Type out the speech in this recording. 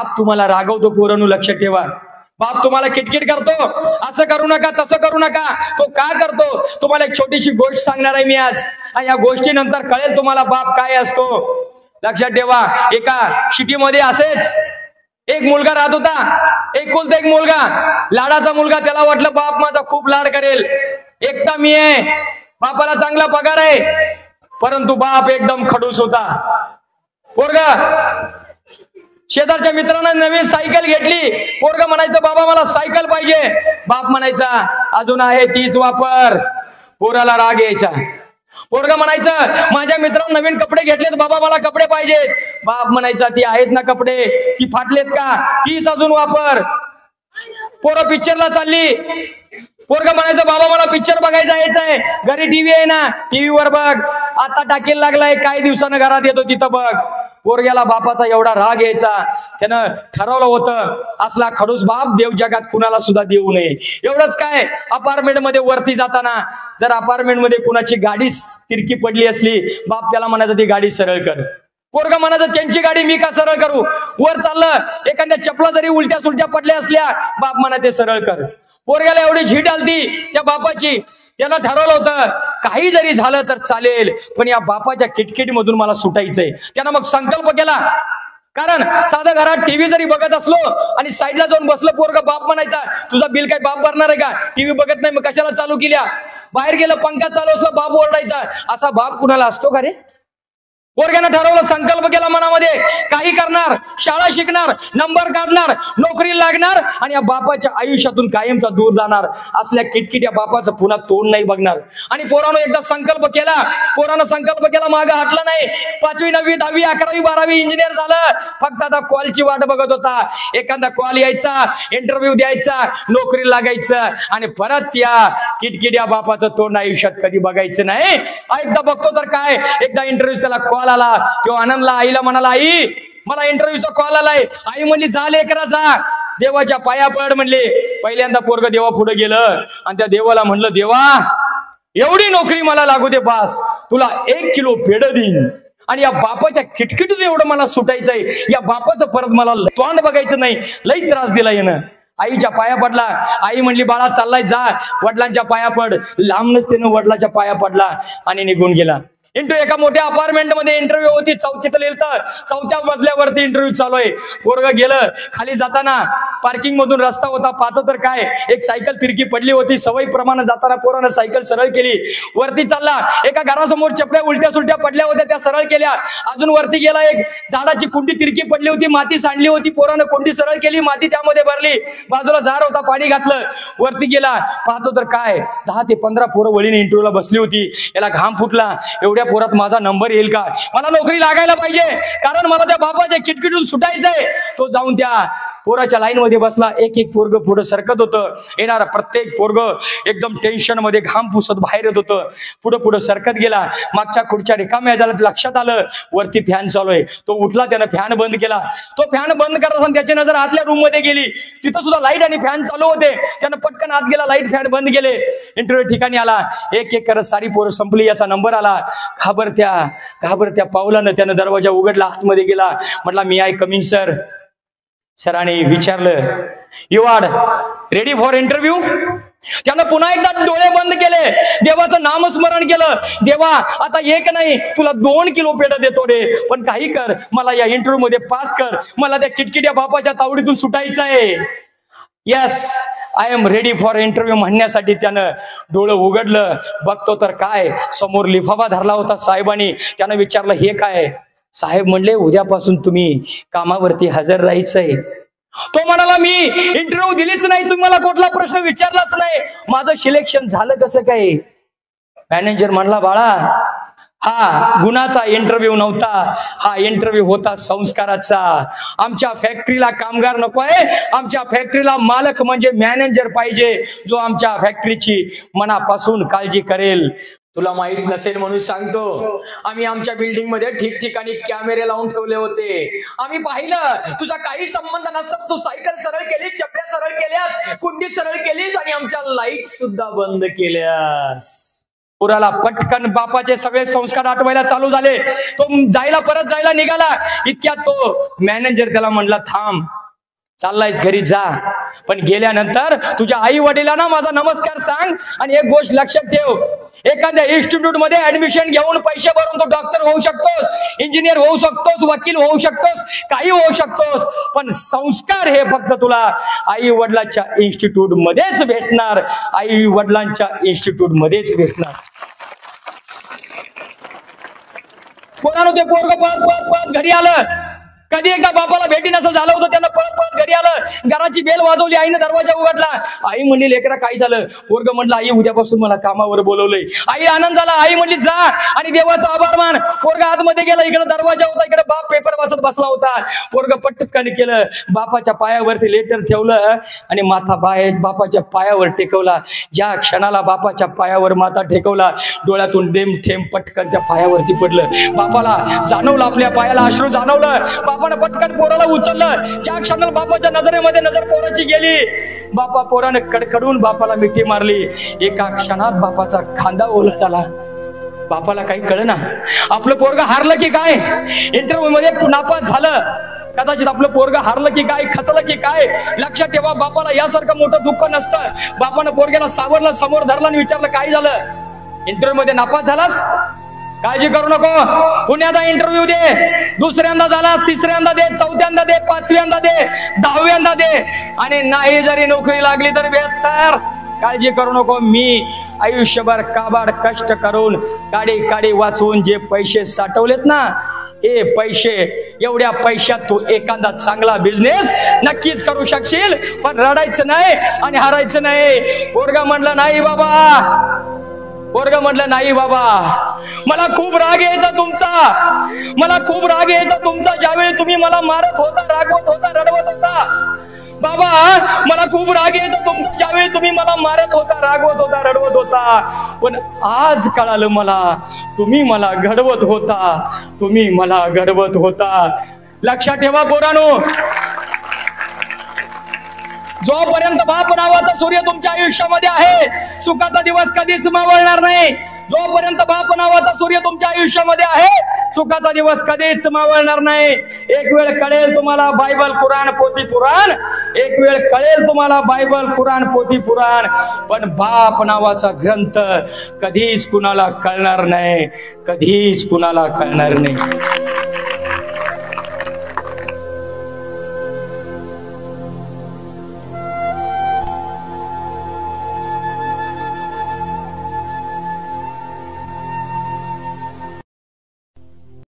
तुम्हाला रागवतो पोरांनो, लक्ष ठेवा. बाप तुम्हाला किटकिट करतो, असं करू नका तसं करू नका. तो का करतो? तुम्हाला एक छोटीशी गोष्ट सांगणार आहे मी आज, आणि या गोष्टीनंतर कळेल तुम्हाला बाप काय असतो. लक्षात ठेवा. एका सिटीमध्ये असेच एक मुलगा राहत होता, एकुलता एक मुलगा, लाडाचा मुलगा. त्याला वाटलं बाप माझा खूप लाड करेल, एकटा मी आहे, बापाला चांगला पगार आहे. परंतु बाप एकदम खडूस होता. पोरगा शेजारच्या मित्रांना नवीन सायकल घेतली. पोरगा म्हणायचं बाबा मला सायकल पाहिजे. बाप म्हणायचा अजून आहे तीच वापर. पोराला राग यायचा. पोरगा म्हणायचं माझ्या मित्रांना नवीन कपडे घेतलेत बाबा मला कपडे पाहिजेत. बाप म्हणायचा ती आहेत ना कपडे, ती फाटलेत का, तीच अजून वापर. पोरं पिक्चरला चालली. पोरगा म्हणायचं बाबा मला पिक्चर बघायचा यायचंय, घरी टीव्ही आहे ना, टीव्हीवर बघ, आता टाकीला लागलाय, काही दिवसानं घरात येतो तिथं बघ. पोरग्याला बापाचा एवढा राग यायचा, त्यानं ठरवलं होतं असला खडूस बाप देव जगात कुणाला सुद्धा देऊ नये. एवढंच काय, अपार्टमेंट मध्ये वरती जाताना जर अपार्टमेंट मध्ये कुणाची गाडी तिरकी पडली असली, बाप त्याला म्हणायचं ती गाडी सरळ कर. पोरगा म्हणायचं त्यांची गाडी मी का सरळ करू. वर चाललं, एखाद्या चपला जरी उलट्या सुलट्या पडल्या असल्या, बाप म्हणा ते सरळ कर. पोरग्याला एवढी झीट आलती त्या बापाची, त्याला ठरवलं होतं काही जरी झालं तर चालेल, पण या बापाच्या किटकिटीमधून मला सुटायचंय. त्यानं मग संकल्प केला. कारण साधा घरात टीव्ही जरी बघत असलो आणि साईडला जाऊन बसलं पोरगा, बाप म्हणायचा तुझा बिल काय बाप भरणार आहे का, टीव्ही बघत नाही मग कशाला चालू केल्या. बाहेर गेलं पंखा चालू असला बाप ओरडायचा. असा बाप कुणाला असतो का रे. पोरग्यानं ठरवलं, संकल्प केला मनामध्ये, काही करणार, शाळा शिकणार, नंबर काढणार, नोकरी लागणार आणि या बापाच्या आयुष्यातून कायमचा दूर जाणार. असल्या किटकिट या बापाचं पुन्हा तोंड नाही बघणार. आणि पोरानं एकदा संकल्प केला. पोरानं संकल्प केला, मागं हटला नाही. 5वी 9वी 10वी 11वी 12वी इंजिनियर झालं. फक्त आता कॉलची वाट बघत होता. एखादा कॉल यायचा, इंटरव्ह्यू द्यायचा, नोकरी लागायचं आणि परत त्या किटकिट या बापाचं तोंड आयुष्यात कधी बघायचं नाही. एकदा बघतो तर काय, एकदा इंटरव्ह्यू त्याला कॉल आला. तो आनंदला आईला म्हणाला, आई मला इंटरव्ह्यूचा कॉल आलाय. आई म्हणली जा लेकरा जा, देवाच्या पाया पड म्हणले. पहिल्यांदा पोरग देवा पुढे गेलं आणि त्या देवाला म्हणलं, देवा एवढी नोकरी मला लागू दे बास, तुला 1 किलो पेढ देईन. आणि या बापाच्या किटकिटीतून एवढं मला सुटायचंय, या बापाचं परत मला तोंड बघायचं नाही, लई त्रास दिला येणं. आईच्या पाया पडला. आई म्हणली बाळा चाललाय जा, वडिलांच्या पाया पड. लांब नसतेनं वडिलांच्या पाया पडला आणि निघून गेला. इंटरव्ह्यू एका मोठ्या अपार्टमेंट मध्ये इंटरव्ह्यू होती. 4थीत लिहिलं, 4थ्या मजल्यावरती इंटरव्ह्यू चालू आहे. पोरगं गेलं. खाली जाताना पार्किंग मधून रस्ता होता, पाहतो तर काय, एक सायकल तिरकी पडली होती. सवयी प्रमाणे जाताना पोरानं सायकल सरळ केली. वरती चालला. एका घरासमोर चपल्या उलट्या सुलट्या पडल्या होत्या, त्या सरळ केल्या. अजून वरती गेला. एक झाडाची कुंडी तिरकी पडली होती, माती सांडली होती. पोरानं कुंडी सरळ केली, माती त्यामध्ये भरली. बाजूला झाड होता, पाणी घातलं. वरती गेला. पाहतो तर काय, 10 ते 15 पोरं वळीने इंटरव्ह्यूला बसली होती. याला घाम फुटला. एवढ्या पोरात माझा नंबर येईल का, मला नोकरी लागायला पाहिजे, कारण मला त्या बापाच्या किटकिटून सुटायचंय. तो जाऊन त्या पोराच्या लाईन मध्ये बसला. एक एक पोरग पुढे सरकत होतं. येणारा प्रत्येक पोरग एकदम टेन्शन मध्ये घाम पुसत बाहेर येत होतं. पुढे पुढे सरकत गेला. मागच्या खुर्च्या रिकाम्या झाल्या. लक्षात आलं वरती फॅन चालू आहे. तो उठला, त्यानं फॅन बंद केला. तो फॅन बंद करत असताना त्याची नजर आतल्या रूम मध्ये गेली. तिथं सुद्धा लाईट आणि फॅन चालू होते. त्यानं पटकन आत गेला, लाईट फॅन बंद केले. इंटरव्ह्यू ठिकाणी आला. एक एक करत सारी पोरं संपली. याचा नंबर आला. घाबरत्या पावलानं त्यानं दरवाजा उघडला, आतमध्ये गेला. म्हटला मी आय कमिंग सर. सरांनी विचारलं you are ready for interview. त्यानं पुन्हा एकदा डोळे बंद केले. देवाचं नामस्मरण केलं. देवा आता एक नाही, तुला 2 किलो पेढ देतो रे, पण काही कर, मला या इंटरव्ह्यू मध्ये पास कर, मला त्या किटकिट्या बापाच्या तावडीतून सुटायचं आहे. Yes I am ready for interview म्हणण्यासाठी त्यानं डोळं उघडलं. बघतो तर काय, समोर लिफाफा धरला होता साहेबांनी. त्यानं विचारलं हे काय. साहेब म्हणले उद्यापासून तुम्ही कामावरती हजर राहायचंय. तो म्हणाला मी इंटरव्ह्यू दिलीच नाही, तुम्ही मला कुठला प्रश्न विचारलाच नाही, माझं सिलेक्शन झालं कसं काय. मॅनेजर म्हणला बाळा हा गुणाचा इंटरव्ह्यू नव्हता, हा इंटरव्ह्यू होता संस्काराचा. आमच्या फॅक्टरीला कामगार नको आहे, आमच्या फॅक्टरीला मालक म्हणजे मॅनेजर पाहिजे, जो आमच्या फॅक्टरीची मनापासून काळजी करेल. तुला माहित नसेल म्हणून सांगतो, आम्ही आमच्या बिल्डिंग मध्ये ठिकठिकाणी कॅमेरे लावून ठेवले होते. आम्ही पाहिलं तुझा काही संबंध नसताना तू सायकल सरळ केली, चपल्या सरळ केल्यास, कुंडी सरळ केलीस आणि आमच्या लाईट सुद्धा बंद केल्यास. पोराला पटकन बापाचे सगळे संस्कार आठवायला चालू झाले. तो परत जायला निघाला. इतक्यात तो मॅनेजर त्याला म्हणला, थांब, चाललायस घरी जा, पण गेल्यानंतर तुझ्या आई वडिलांना माझा नमस्कार सांग. आणि एक गोष्ट लक्षात ठेव, एखाद्या इन्स्टिट्यूट मध्ये ऍडमिशन घेऊन पैसे भरून तू डॉक्टर होऊ शकतोस, इंजिनियर होऊ शकतोस, वकील होऊ शकतोस, काही होऊ शकतोस, पण संस्कार हे फक्त तुला आई वडिलांच्या इन्स्टिट्यूट मध्येच भेटणार. आई वडिलांच्या इन्स्टिट्यूट मध्येच भेटणार. पोरानं ते पोरग पळत पळत पळत घरी आलं. कधी एकदा बापाला भेटीन असं झालं होतं. त्यांना पळत पळत घरी आलं. घराची बेल वाजवली. आईने दरवाजा उघडला. आई म्हणली, लेकरा काय झालं? पोरग म्हणलं, आई उद्यापासून मला कामावर बोलवलंय. आई आनंद झाला. आई म्हणली, जा आणि देवाचा आभार मान. पोरग आतमध्ये गेला. इकडे दरवाजा होता, इकडे बाप पेपर वाचत बसला होता. पोरग पटकन केलं, बापाच्या पायावरती लेटर ठेवलं आणि माथा बापाच्या पायावर टेकवला. ज्या क्षणाला बापाच्या पायावर माथा टेकवला, डोळ्यातून थेंब पटकन त्या पायावरती पडलं. बापाला जाणवलं, आपल्या पायाला अश्रू जाणवलं. बापानं पटकन पोराला उचललं. ज्या क्षणाला बापाच्या नजरेमध्ये नजर पोराची गेली, पोरानं कडकडून बापाला मिठी मारली. एका क्षणात बापाचा खांदा ओला झाला. बापाला काही कळेना, आपलं पोरग हारलं की काय, इंटरव्ह्यू मध्ये नापास झालं, कदाचित आपलं पोरग हारलं की काय, खचलं की काय. लक्षात ठेवा, बापाला यासारखं मोठं दुःख नसतं. बापानं पोरग्याला सावरलं, समोर धरलं आणि विचारलं, काय झालं? इंटरव्ह्यू मध्ये नापास झालास, काळजी करू नको, पुण्याचा इंटरव्ह्यू दे. दुसऱ्यांदा झालास, तिसऱ्यांदा दे, चौथ्यांदा दे, पाचव्यांदा दे, 10व्यांदा दे, आणि नाही जरी नोकरी लागली तर बेहतर. काळजी करू नको, मी आयुष्यभर काबाड कष्ट करून काडी वाचवून जे पैसे साठवलेत ना, हे पैसे, एवढ्या पैशात तू एखादा चांगला बिझनेस नक्कीच करू शकशील. पण रडायचं नाही आणि हारायचं नाही. पोरगा म्हणलं, नाही बाबा. पोरग म्हटलं, नाही बाबा, मला खूप राग यायचा तुमचा, मला खूप राग यायचा तुमचा. ज्यावेळी तुम्ही मला मारत होता, रागवत होता, रडवत होता, बाबा मला खूप राग यायचा तुमचा. ज्यावेळी तुम्ही मला मारत होता, रागवत होता, रडवत होता. पण आज कळालं मला, तुम्ही मला घडवत होता, तुम्ही मला घडवत होता. लक्षात ठेवा पोरांनो, जोपर्यंत बाप नावाचा सूर्य तुमच्या आयुष्यामध्ये आहे, सुखाचा दिवस कधीच मावळणार नाही. जोपर्यंत बाप नावाचा सूर्य तुमच्या आयुष्यामध्ये आहे, सुखाचा दिवस कधीच मावळणार नाही. एक वेळ कळेल तुम्हाला बायबल, कुराण, पोथी पुराण, एक वेळ कळेल तुम्हाला बायबल, कुराण, पोथी पुराण, पण बाप नावाचा ग्रंथ कधीच कुणाला कळणार नाही, कधीच कुणाला कळणार नाही.